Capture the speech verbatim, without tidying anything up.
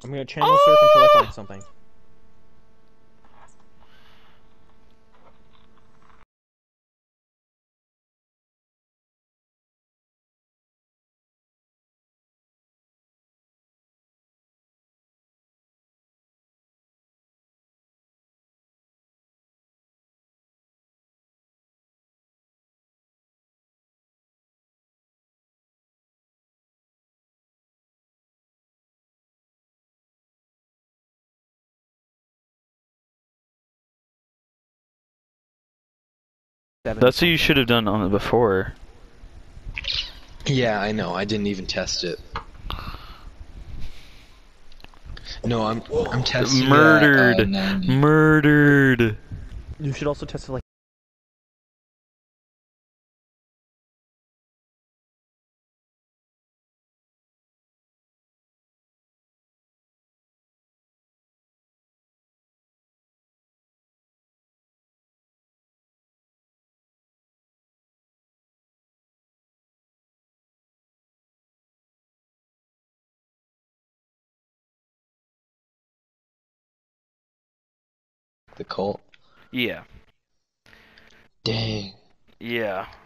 I'm gonna channel surf until I find something. Seven That's what you something. should have done on it before. Yeah, I know. I didn't even test it. No, I'm I'm testing it at uh, Murdered! ninety. Murdered! You should also test it like. The cult. Yeah. Dang. Yeah.